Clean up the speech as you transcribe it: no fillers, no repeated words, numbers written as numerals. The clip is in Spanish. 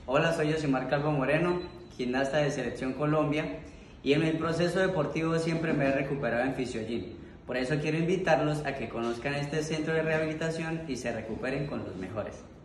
Hola, soy Yosimar Calvo Moreno, gimnasta de Selección Colombia, y en mi proceso deportivo siempre me he recuperado en Fisiogym. Por eso quiero invitarlos a que conozcan este centro de rehabilitación y se recuperen con los mejores.